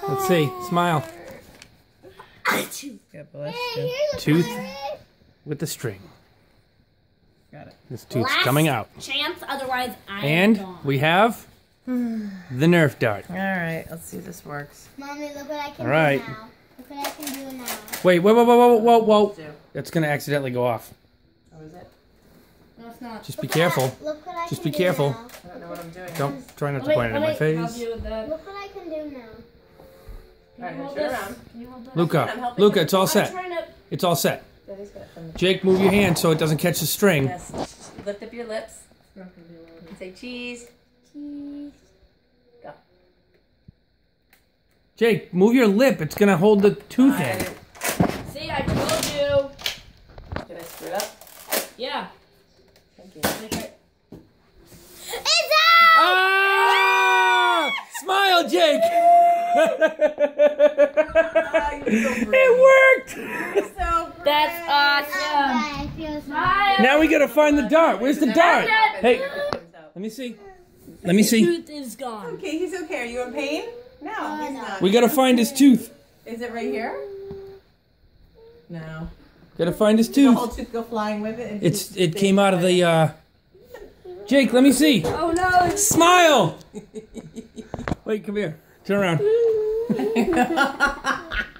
Let's see. Smile. God bless you. Tooth with the string. Got it. This tooth's coming out. Chance, otherwise I And am gone. we have the Nerf dart. All right, let's see if this works. Mommy, look what I can All right. do now. Look what I can do now. Wait, whoa. Do. That's going to accidentally go off. Oh, is it? No, it's not. Just be careful. Look what I Just can be do careful. now. I don't know what I'm doing. Don't try not to Wait, point it in my I'll face. deal with that. Look what I can do now. All right, now hold turn this? around. Can you hold that? I'm Luca, helping Luca, you. it's all I'm set. trying to... It's all set. Daddy's got it from the... Jake, move your hand so it doesn't catch the string. Yes. Lift up your lips. And say cheese. Cheese. Go. Jake, move your lip. It's going to hold the tooth in. See, I told you. Did I screw it up? Yeah. Thank you. It's out! Ah! Smile, Jake! It worked! That's awesome. I feel so Now we got to find the dart. Where's the dart? Hey, let me see. Let me see. Tooth is gone. Okay, he's okay. Are you in pain? No, he's no. not. We got to find his tooth. Is it right here? No. Got to find his The whole tooth. tooth go flying with it? And It came out of the, Jake, let me see. Oh no. Smile! Wait, come here. Turn around.